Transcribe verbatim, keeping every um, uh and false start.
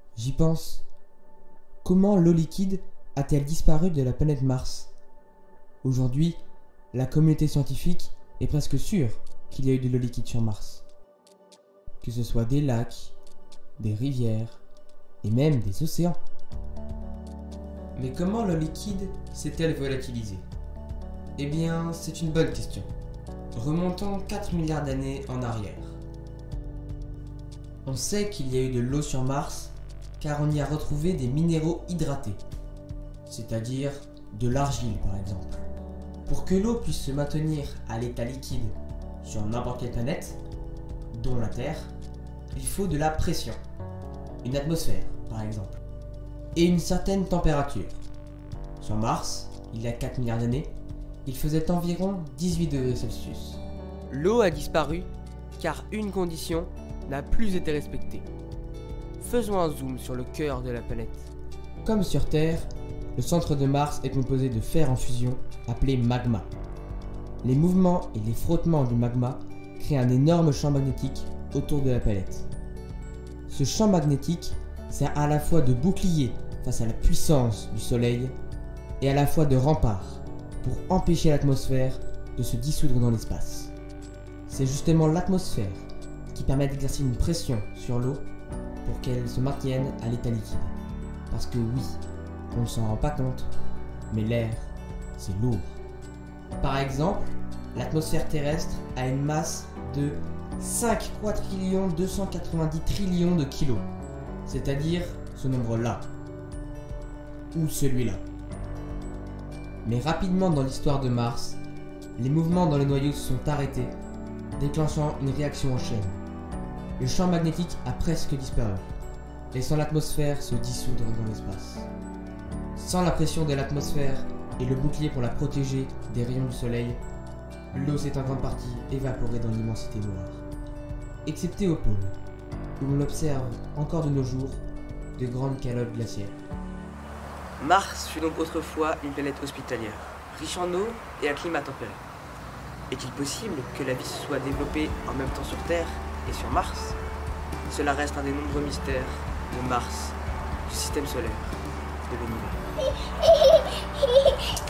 J'y pense. Comment l'eau liquide a-t-elle disparu de la planète Mars? Aujourd'hui, la communauté scientifique est presque sûre qu'il y a eu de l'eau liquide sur Mars. Que ce soit des lacs, des rivières et même des océans. Mais comment l'eau liquide s'est-elle volatilisée? Eh bien, c'est une bonne question. Remontons quatre milliards d'années en arrière. On sait qu'il y a eu de l'eau sur Mars car on y a retrouvé des minéraux hydratés, c'est-à-dire de l'argile par exemple. Pour que l'eau puisse se maintenir à l'état liquide sur n'importe quelle planète, dont la Terre, il faut de la pression, une atmosphère par exemple, et une certaine température. Sur Mars, il y a quatre milliards d'années, il faisait environ dix-huit degrés Celsius. L'eau a disparu car une condition n'a plus été respectée. Faisons un zoom sur le cœur de la planète. Comme sur Terre, le centre de Mars est composé de fer en fusion appelé magma. Les mouvements et les frottements du magma créent un énorme champ magnétique autour de la planète. Ce champ magnétique sert à la fois de bouclier face à la puissance du Soleil et à la fois de rempart pour empêcher l'atmosphère de se dissoudre dans l'espace. C'est justement l'atmosphère qui permet d'exercer une pression sur l'eau pour qu'elle se maintienne à l'état liquide. Parce que oui, on ne s'en rend pas compte, mais l'air, c'est lourd. Par exemple, l'atmosphère terrestre a une masse de cinq quadrillions deux cent quatre-vingt-dix trillions de kilos, c'est-à-dire ce nombre-là, ou celui-là. Mais rapidement dans l'histoire de Mars, les mouvements dans le noyau se sont arrêtés, déclenchant une réaction en chaîne. Le champ magnétique a presque disparu, laissant l'atmosphère se dissoudre dans l'espace. Sans la pression de l'atmosphère et le bouclier pour la protéger des rayons du soleil, l'eau s'est en grande partie évaporée dans l'immensité noire. Excepté au pôle, où l'on observe encore de nos jours de grandes calottes glaciaires. Mars fut donc autrefois une planète hospitalière, riche en eau et à climat tempéré. Est-il possible que la vie se soit développée en même temps sur Terre et sur Mars? Cela reste un des nombreux mystères de Mars, du système solaire, de l'univers.